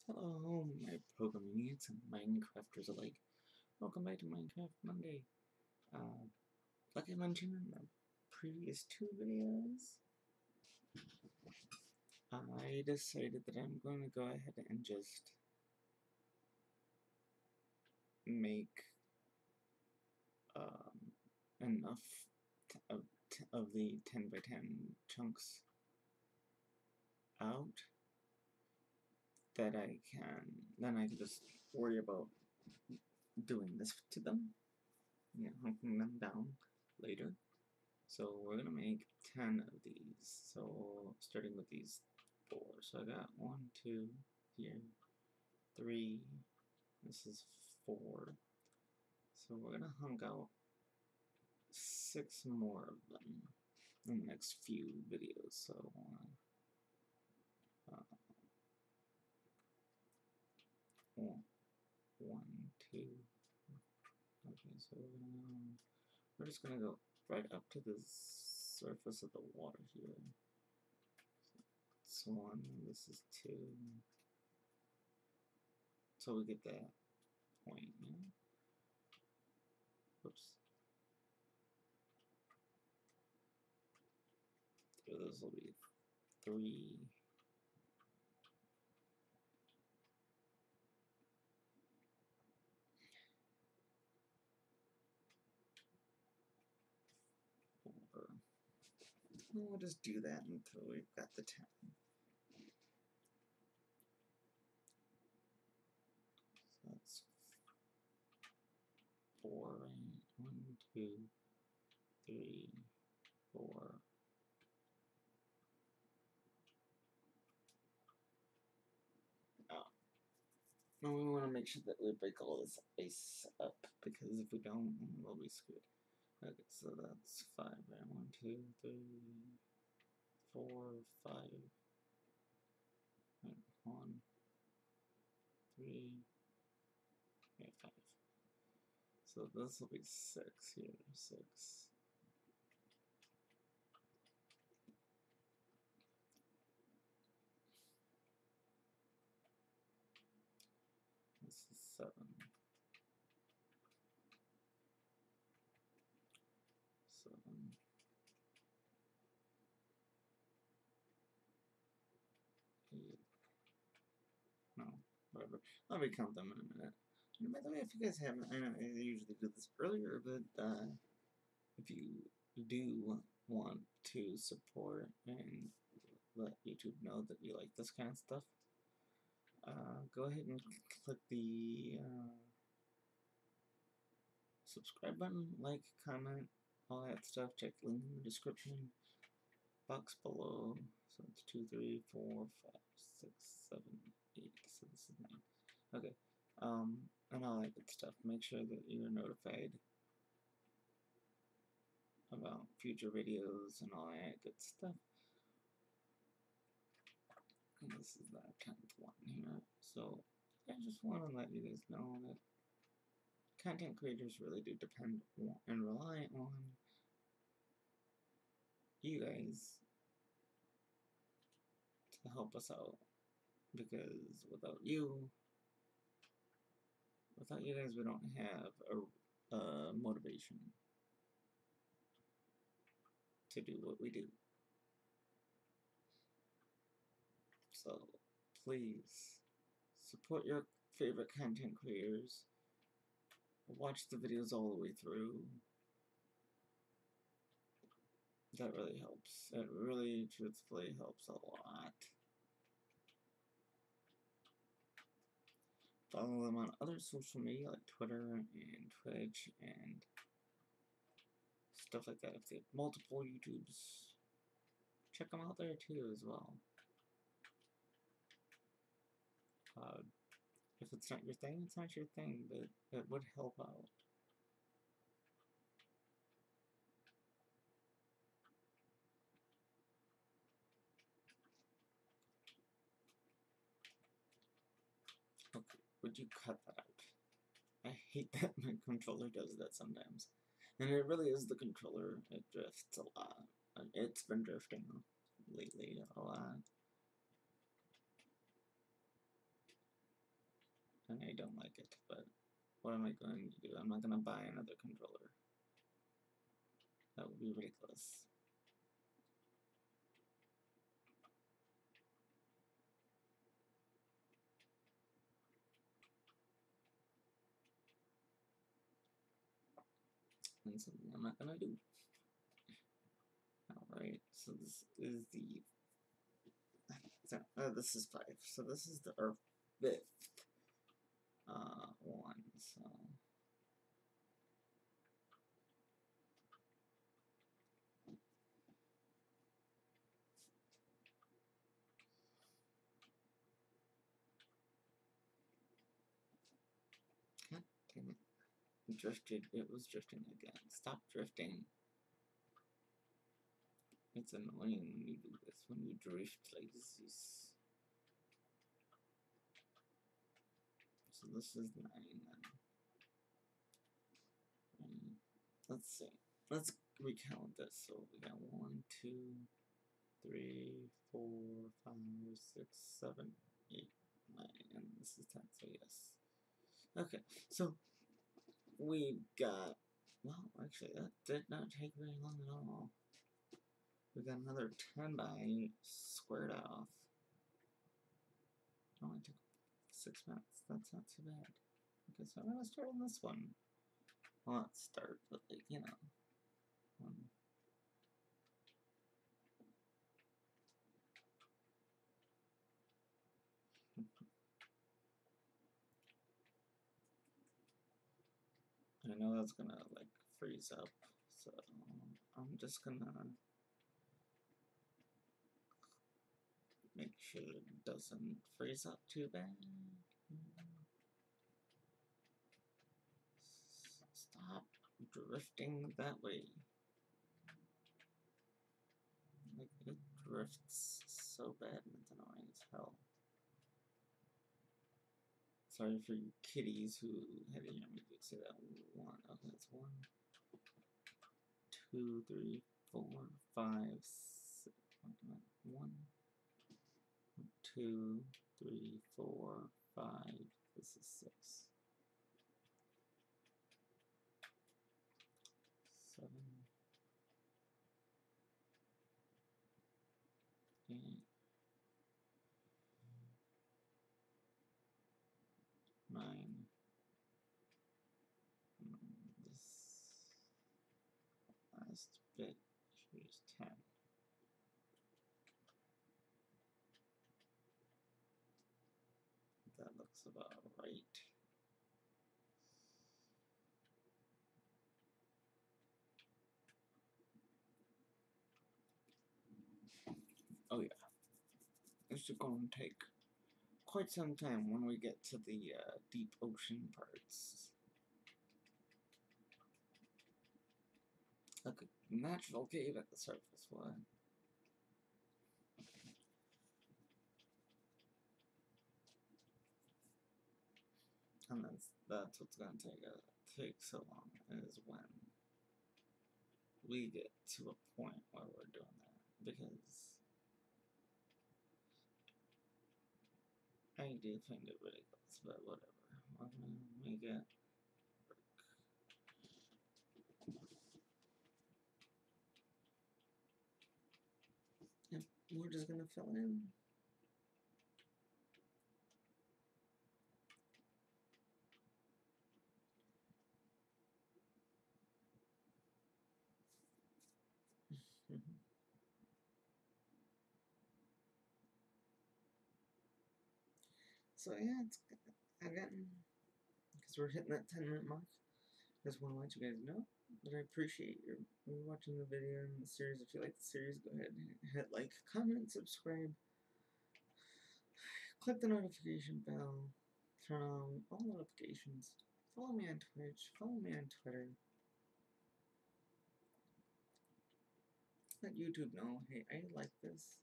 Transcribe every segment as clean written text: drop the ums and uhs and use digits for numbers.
Hello, my programming needs and Minecrafters alike. Welcome back to Minecraft Monday. Like I mentioned in the previous two videos, I decided that I'm going to go ahead and just make enough of the 10 by 10 chunks out that then I can just worry about doing this to them, hunking them down later. So we're gonna make 10 of these. So starting with these 4. So I got 1, 2 here, 3. This is 4. So we're gonna hunk out 6 more of them in the next few videos. So uh, 1, 2. Okay, so we're just gonna go right up to the surface of the water here. So 1. This is 2. So we get that point. Yeah? Oops. So this will be 3. 4. We'll just do that until we've got the 10. So that's 4, right? 1, 2, 3, 4. Oh. No, we want to make sure that we break all this ice up, because if we don't, we'll be screwed. Okay, so that's 5, right? 1, 2, 3, 4, 5. Right, 1, 3, yeah, 5. So this will be 6 here, 6. This is 7. 7. 8. No, whatever. I'll recount them in a minute. And by the way, if you guys haven't, I know I usually do this earlier, but if you do want to support and let YouTube know that you like this kind of stuff, go ahead and click the subscribe button, like, comment, all that stuff. Check the link in the description box below. So it's 2, 3, 4, 5, 6, 7, 8. So this is 9. Okay. And all that good stuff. Make sure that you're notified about future videos and all that good stuff. And this is the 10th one here. So I just want to let you guys know that content creators really do depend on and rely on you guys to help us out, because without you guys, we don't have a motivation to do what we do. So please support your favorite content creators. Watch the videos all the way through. That really helps. It really, truthfully helps a lot. Follow them on other social media like Twitter and Twitch and stuff like that. If they have multiple YouTubes, check them out there too as well. If it's not your thing, it's not your thing, but it would help out. Okay, would you cut that out? I hate that my controller does that sometimes. And it really is the controller. It drifts a lot. It's been drifting lately a lot. and I don't like it, but what am I going to do? I'm not going to buy another controller. That would be ridiculous. And something I'm not going to do. Alright, so this is the... this is 5. So this is the 5th one, so... God damn it. Drifted. It was drifting again. Stop drifting. It's annoying when you do this, when you drift like this. So this is 9 then. Let's see. Let's recount this. So we got 1, 2, 3, 4, 5, 6, 7, 8, 9, and this is 10, so yes. Okay, so we got, well, actually, that did not take very long at all. We got another 10 by squared off. It only took 6 minutes. That's not too bad. Okay, so I'm gonna start on this one. Well, not start, but like, you know. I know that's gonna like freeze up, so I'm just gonna make sure it doesn't freeze up too bad. Stop drifting that way. Like, it drifts so bad and it's annoying as hell. Sorry for you kitties who had to hear me say that. Okay, that's 1, 2, 3, 4, 5, 6. 1, 2, 3, 4, 5. This is 6. 7, 8, 9. This last bit here's 10. That looks about right. Oh yeah, this is going to take quite some time when we get to the deep ocean parts. Like a natural cave at the surface, what? And that's what's going to take so long, is when we get to a point where we're doing that, because I do find it ridiculous, but whatever. I'm gonna make it work. Yep, we're just gonna fill in. So yeah, it's again, because we're hitting that 10-minute mark. Just want to let you guys know that I appreciate you watching the video and the series. If you like the series, go ahead and hit like, comment, subscribe, click the notification bell, turn on all notifications, follow me on Twitch, follow me on Twitter. Let YouTube know, hey, I like this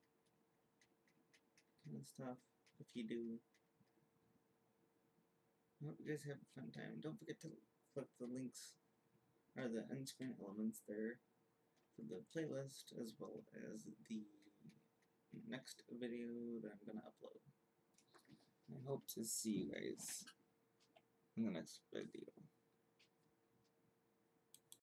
kind of stuff. If you do, I hope you guys have a fun time. Don't forget to click the links or the end screen elements there for the playlist, as well as the next video that I'm gonna upload. And hope to see you guys in the next video.